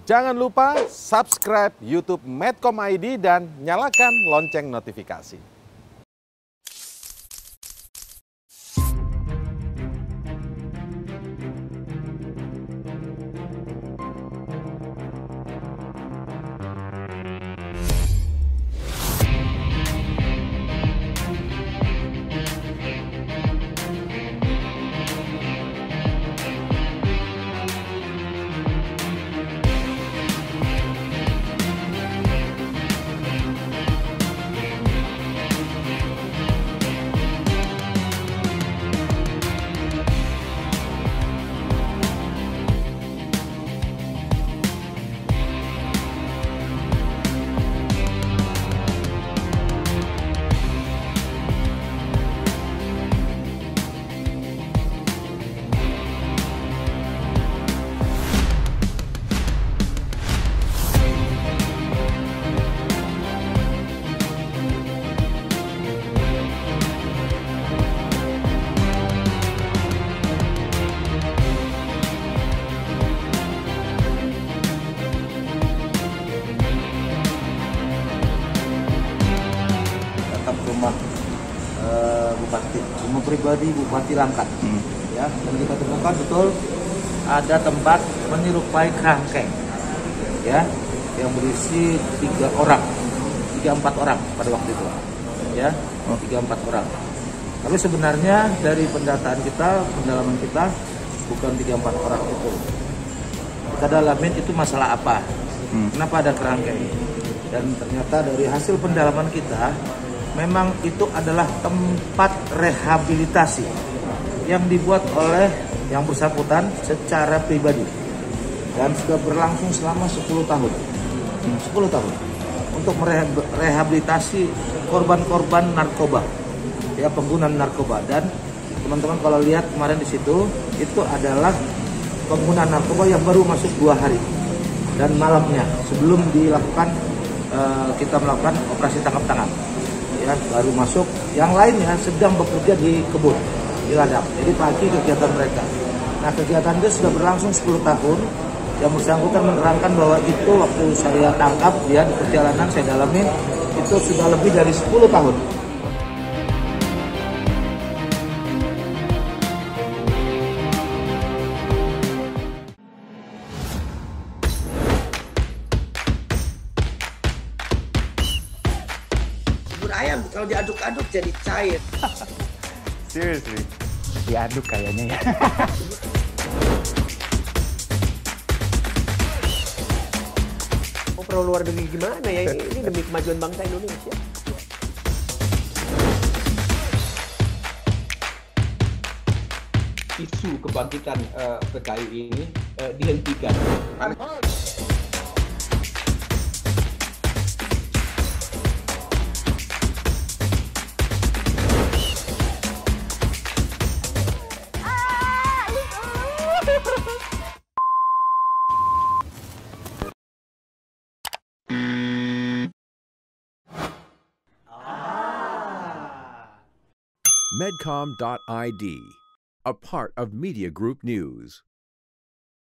Jangan lupa subscribe YouTube Medcom ID dan nyalakan lonceng notifikasi. Rumah Bupati, rumah pribadi Bupati Langkat, ya. Dan kita temukan betul ada tempat menyerupai kerangkeng, ya, yang berisi 3 orang, 3-4 orang pada waktu itu, ya, 3-4 orang. Tapi sebenarnya dari pendataan kita, pendalaman kita, bukan 3-4 orang itu. Kita dalamin itu masalah apa, kenapa ada kerangkeng, dan ternyata dari hasil pendalaman kita, memang itu adalah tempat rehabilitasi yang dibuat oleh yang bersangkutan secara pribadi dan sudah berlangsung selama 10 tahun. 10 tahun untuk merehabilitasi korban-korban narkoba, ya, pengguna narkoba. Dan teman-teman kalau lihat kemarin di situ, itu adalah pengguna narkoba yang baru masuk 2 hari dan malamnya sebelum dilakukan kita melakukan operasi tangkap tangan. Ya, baru masuk, yang lainnya sedang bekerja di kebun, di ladang. Jadi pagi kegiatan mereka. Nah, kegiatan itu sudah berlangsung 10 tahun. Yang bersangkutan menerangkan bahwa itu waktu saya tangkap dia di perjalanan saya dalami, itu sudah lebih dari 10 tahun. Ayam kalau diaduk-aduk jadi cair. Seriously, diaduk kayaknya ya. Oh, perlu luar negeri gimana ya? Ini demi kemajuan bangsa Indonesia. Isu kebangkitan PKI ini dihentikan. Medcom.id, a part of Media Group News.